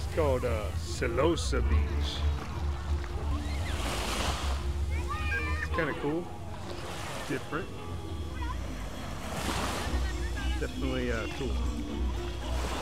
called Silosa Beach. It's kind of cool, different, definitely cool.